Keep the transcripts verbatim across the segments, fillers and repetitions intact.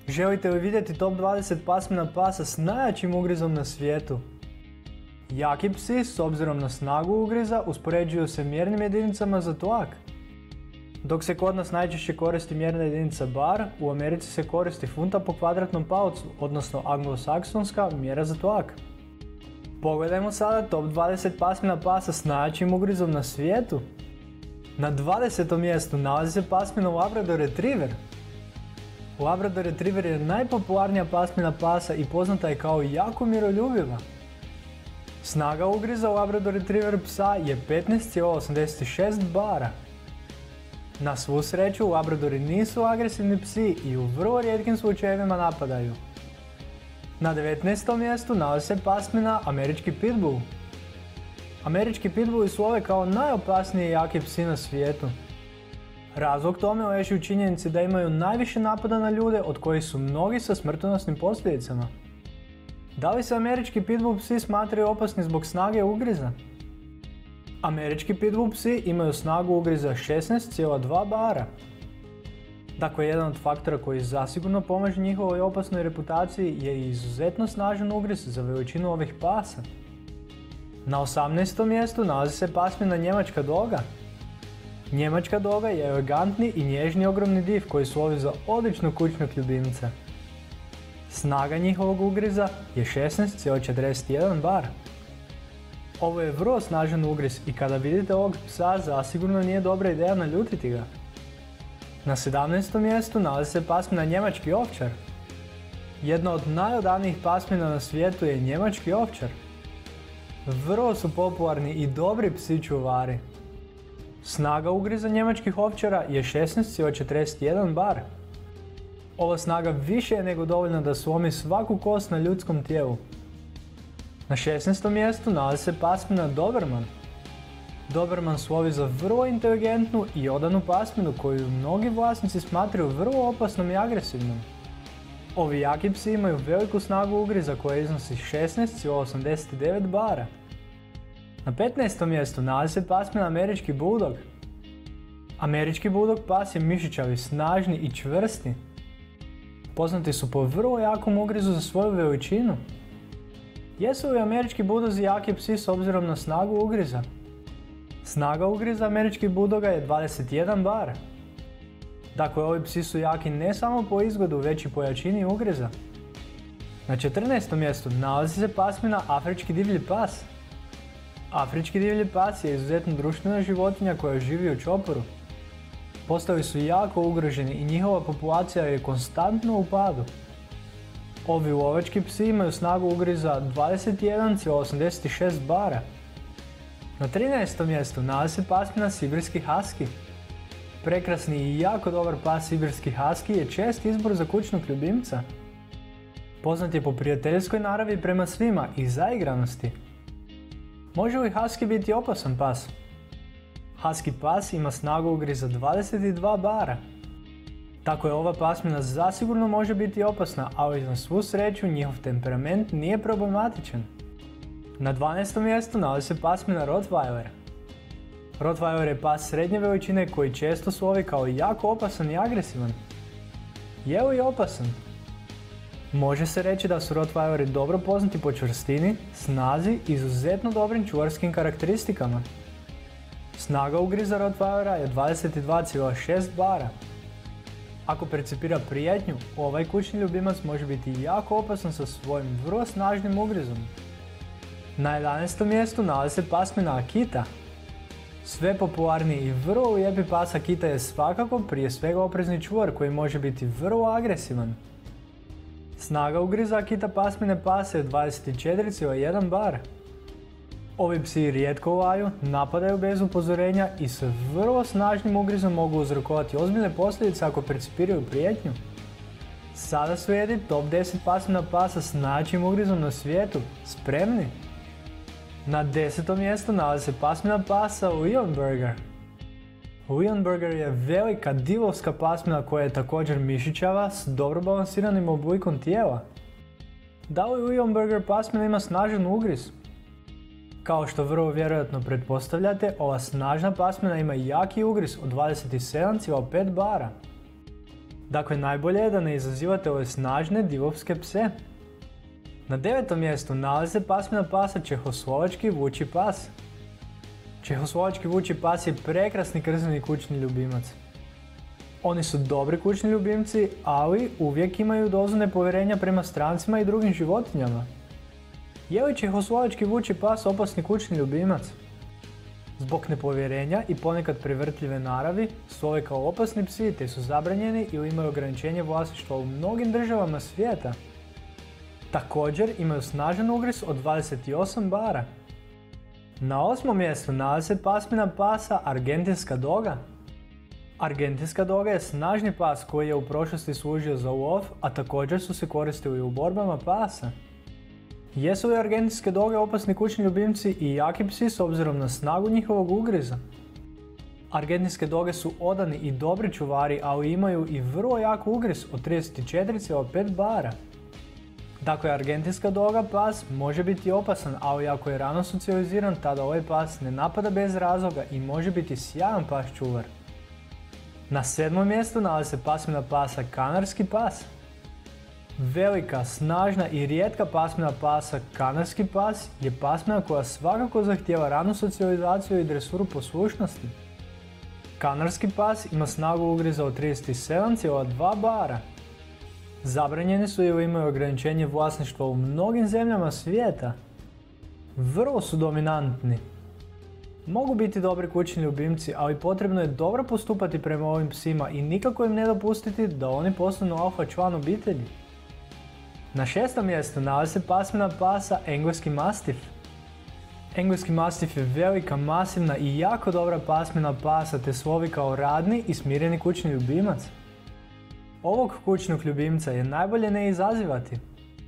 Želite li vidjeti top dvadeset pasmina pasa s najjačim ugrizom na svijetu? Jaki psi, s obzirom na snagu ugriza, uspoređuju se mjernim jedinicama za tlak. Dok se kod nas najčešće koristi mjerna jedinica bar, u Americi se koristi funta po kvadratnom palcu, odnosno anglosaksonska mjera za tlak. Pogledajmo sada top dvadeset pasmina pasa s najjačim ugrizom na svijetu. Na dvadesetom mjestu nalazi se pasmina Labrador Retriever. Labrador Retriever je najpopularnija pasmina pasa i poznata je kao jako miroljubiva. Snaga ugriza Labrador Retriever psa je petnaest zarez osamdeset šest bara. Na svu sreću, Labradori nisu agresivni psi i u vrlo rijetkim slučajevima napadaju. Na devetnaestom mjestu nalazi se pasmina Američki Pitbull. Američki Pitbulli slove kao najopasniji jaki psi na svijetu. Razlog tome leži u činjenici da imaju najviše napada na ljude, od kojih su mnogi sa smrtonosnim posljedicama. Da li se američki pitbull psi smatraju opasni zbog snage ugriza? Američki pitbull psi imaju snagu ugriza šesnaest zarez dva bara. Dakle, jedan od faktora koji zasigurno pomaže njihovoj opasnoj reputaciji je i izuzetno snažan ugriz za veličinu ovih pasa. Na osamnaestom mjestu nalazi se pasmina Njemačka doga. Njemačka doga je elegantni i nježni ogromni div koji slovi za odličnog kućnog ljubimca. Snaga njihovog ugriza je šesnaest zarez četrdeset jedan bar. Ovo je vrlo snažan ugriz i kada vidite ovog psa zasigurno nije dobra ideja naljutiti ga. Na sedamnaestom mjestu nalazi se pasmina Njemački ovčar. Jedna od najodanijih pasmina na svijetu je Njemački ovčar. Vrlo su popularni i dobri psi čuvari. Snaga ugriza njemačkih ovčara je šesnaest zarez četrdeset jedan bar. Ova snaga više je nego dovoljna da slomi svaku kost na ljudskom tijelu. Na šesnaestom mjestu nalazi se pasmina Doberman. Doberman slovi za vrlo inteligentnu i odanu pasminu koju mnogi vlasnici smatraju vrlo opasnom i agresivnom. Ovi jaki psi imaju veliku snagu ugriza koja iznosi šesnaest zarez osamdeset devet bara. Na petnaestom mjestu nalazi se pasmina Američki Bulldog. Američki Bulldog pas je mišićavi, snažni i čvrsti. Poznati su po vrlo jakom ugrizu za svoju veličinu. Jesu li Američki Bulldozi jaki psi s obzirom na snagu ugriza? Snaga ugriza Američkih Bulldoga je dvadeset jedan bar. Dakle, ovi psi su jaki ne samo po izgledu, već i po jačini ugriza. Na četrnaestom mjestu nalazi se pasmina Afrički divlji pas. Afrički divlji pas je izuzetno društvena životinja koja živi u čoporu. Postali su jako ugroženi i njihova populacija je konstantno u padu. Ovi lovački psi imaju snagu ugriza dvadeset jedan zarez osamdeset šest bara. Na trinaestom mjestu nalazi se pasmina Sibirski Husky. Prekrasni i jako dobar pas Sibirski Husky je čest izbor za kućnog ljubimca. Poznat je po prijateljskoj naravi prema svima i zaigranosti. Može li Husky biti opasan pas? Husky pas ima snagu ugriza dvadeset dva bara. Tako je ova pasmina zasigurno može biti opasna, ali na svu sreću njihov temperament nije problematičan. Na dvanaestom mjestu nalazi se pasmina Rottweiler. Rottweiler je pas srednje veličine koji često slovi kao jako opasan i agresivan. Je li opasan? Može se reći da su Rottweileri dobro poznati po čvrstini, snazi i izuzetno dobrim čuvarskim karakteristikama. Snaga ugriza Rottweilera je dvadeset dva zarez šest bara. Ako percipira prijetnju, ovaj kućni ljubimac može biti jako opasan sa svojim vrlo snažnim ugrizom. Na jedanaestom mjestu nalazi se pasmina Akita. Sve popularniji i vrlo lijepi pas Akita je svakako prije svega oprezni čuvar koji može biti vrlo agresivan. Snaga ugriza Akita pasmine pasa je dvadeset četiri zarez jedan bar. Ovi psi rijetko laju, napadaju bez upozorenja i sa vrlo snažnim ugrizom mogu uzrokovati ozbiljne posljedice ako percipiraju prijetnju. Sada slijedi top deset pasmina pasa s najjačim ugrizom na svijetu. Spremni? Na desetom mjestu nalazi se pasmina pasa Leonberger. Leonberger je velika divovska pasmina koja je također mišićava s dobro balansiranim oblikom tijela. Da li Leonberger pasmina ima snažan ugriz? Kao što vrlo vjerojatno pretpostavljate, ova snažna pasmina ima jaki ugriz od dvadeset sedam zarez pet bara. Dakle, najbolje je da ne izazivate ove snažne divovske pse. Na devetom mjestu nalazi se pasmina pasa Čehoslovački vučji pas. Čehoslovački vučji pas je prekrasni krzeni kućni ljubimac. Oni su dobri kućni ljubimci, ali uvijek imaju dozu nepovjerenja prema strancima i drugim životinjama. Je li Čehoslovački vučji pas opasni kućni ljubimac? Zbog nepovjerenja i ponekad prevrtljive naravi su ove kao opasni psi te su zabranjeni ili imaju ograničenje vlasništva u mnogim državama svijeta. Također imaju snažan ugriz od dvadeset osam bara. Na osmom mjestu nalazi se pasmina pasa Argentinska doga. Argentinska doga je snažni pas koji je u prošlosti služio za lov, a također su se koristili u borbama pasa. Jesu li argentinske doge opasni kućni ljubimci i jaki psi s obzirom na snagu njihovog ugriza? Argentinske doge su odani i dobri čuvari, ali imaju i vrlo jak ugriz od trideset četiri zarez pet bara. Dakle, argentinska doga pas može biti opasan, ali ako je rano socijaliziran, tada ovaj pas ne napada bez razloga i može biti sjajan pas čuvar. Na sedmom mjestu nalazi se pasmina pasa Kanarski pas. Velika, snažna i rijetka pasmina pasa Kanarski pas je pasmina koja svakako zahtijeva ranu socijalizaciju i dresuru poslušnosti. Kanarski pas ima snagu ugriza od trideset sedam zarez dva bara. Zabranjeni su ili imaju ograničenje vlasništva u mnogim zemljama svijeta. Vrlo su dominantni. Mogu biti dobri kućni ljubimci, ali potrebno je dobro postupati prema ovim psima i nikako im ne dopustiti da oni postanu alfa član obitelji. Na šestom mjestu nalazi se pasmina pasa Engleski mastif. Engleski mastif je velika, masivna i jako dobra pasmina pasa te slovi kao radni i smireni kućni ljubimac. Ovog kućnog ljubimca je najbolje ne izazivati.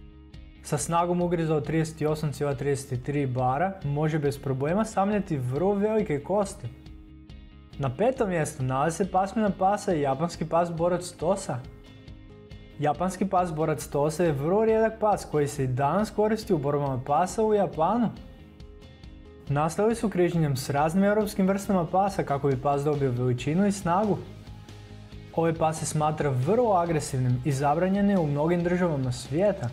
Sa snagom ugriza od trideset osam zarez trideset tri bara može bez problema samljati vrlo velike kosti. Na petom mjestu nalazi se pasmina pasa Japanski pas borac Tosa. Japanski pas borac Tosa je vrlo rijedak pas koji se i danas koristi u borbama pasa u Japanu. Nastali su križanjem s raznim europskim vrstama pasa kako bi pas dobio veličinu i snagu. Ovaj pas se smatra vrlo agresivnim i zabranjen je u mnogim državama svijeta.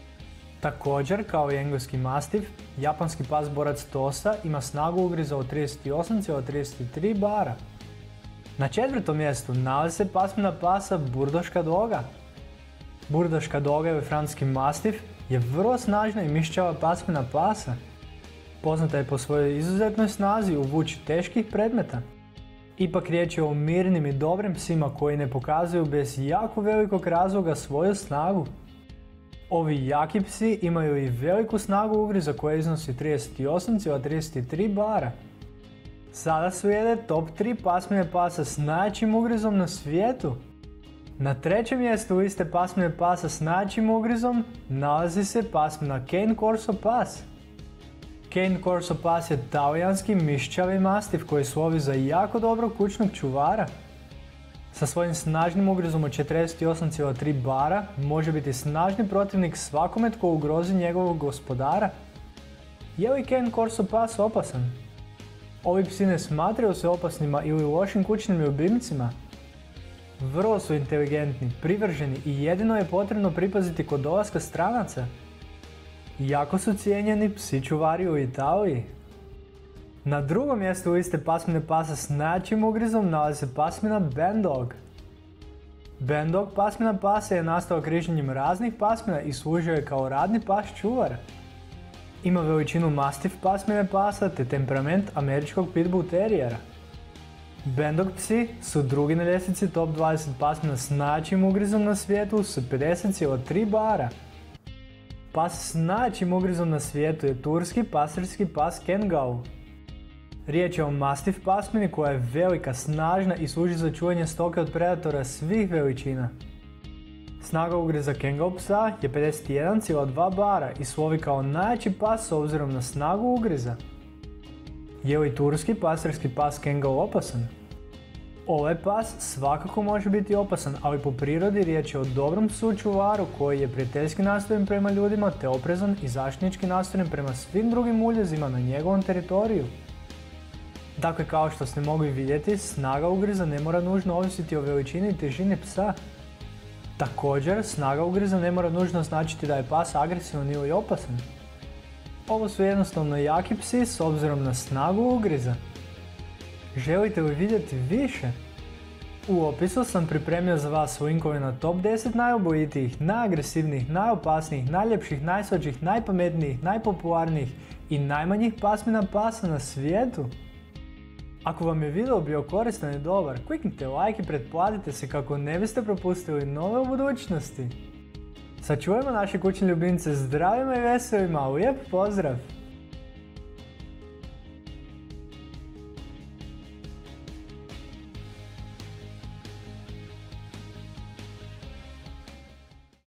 Također, kao i engleski mastif, japanski pas borac Tosa ima snagu ugriza od trideset osam zarez trideset tri bara. Na četvrtom mjestu nalazi se pasmina pasa Burdoška doga. Burdoška doga ili francuski mastif je vrlo snažna i mišćava pasmina pasa. Poznata je po svojoj izuzetnoj snazi u vuči teških predmeta. Ipak riječ je o mirnim i dobrim psima koji ne pokazuju bez jako velikog razloga svoju snagu. Ovi jaki psi imaju i veliku snagu ugriza koja iznosi trideset osam zarez trideset tri bara. Sada slijede top tri pasmine pasa s najjačim ugrizom na svijetu. Na trećem mjestu liste pasmine pasa s najjačim ugrizom nalazi se pasmina Cane Corso pas. Cane Corso pas je talijanski mišćavi mastif koji slovi za jako dobrog kućnog čuvara. Sa svojim snažnim ugrizom od četrdeset osam zarez tri bara može biti snažni protivnik svakome tko ugrozi njegovog gospodara. Je li Cane Corso pas opasan? Ovi psi ne smatraju se opasnima ili lošim kućnim ljubimcima. Vrlo su inteligentni, privrženi i jedino je potrebno pripaziti kod dolaska stranaca. Jako su cijenjeni psi čuvari u Italiji. Na drugom mjestu liste pasmine pasa s najjačim ugrizom nalazi se pasmina Bandog. Bandog pasmina pasa je nastao križanjem raznih pasmina i služio je kao radni pas čuvar. Ima veličinu mastif pasmine pasa te temperament američkog pitbull terijera. Bandog psi su drugi na ljestvici top dvadeset pasmina s najjačim ugrizom na svijetu s pedeset zarez tri bara. Pas s najjačim ugrizom na svijetu je turski pastirski pas Kangol. Riječ je o mastif pasmini koja je velika, snažna i služi za čuvanje stoke od predatora svih veličina. Snaga ugriza Kangol psa je pedeset jedan zarez dva bara i slovi kao najjači pas s obzirom na snagu ugriza. Je li turski pastirski pas Kangol opasan? Ovaj pas svakako može biti opasan, ali po prirodi riječ je o dobrom psu čuvaru koji je prijateljski nastrojen prema ljudima te oprezan i zaštitnički nastrojen prema svim drugim uljezima na njegovom teritoriju. Dakle, kao što ste mogli vidjeti, snaga ugriza ne mora nužno ovisiti o veličini i težini psa. Također, snaga ugriza ne mora nužno značiti da je pas agresivan ili opasan. Ovo su jednostavno jaki psi s obzirom na snagu ugriza. Želite li vidjeti više? U opisu sam pripremio za vas linkove na top deset najubojitijih, najagresivnijih, najopasnijih, najljepših, najslađih, najpametnijih, najpopularnijih i najmanjih pasmina pasa na svijetu. Ako vam je video bio koristan i dobar, kliknite like i pretplatite se kako ne biste propustili nove u budućnosti. Sačuvajmo naše kućne ljubimce zdravima i veselima, lijep pozdrav!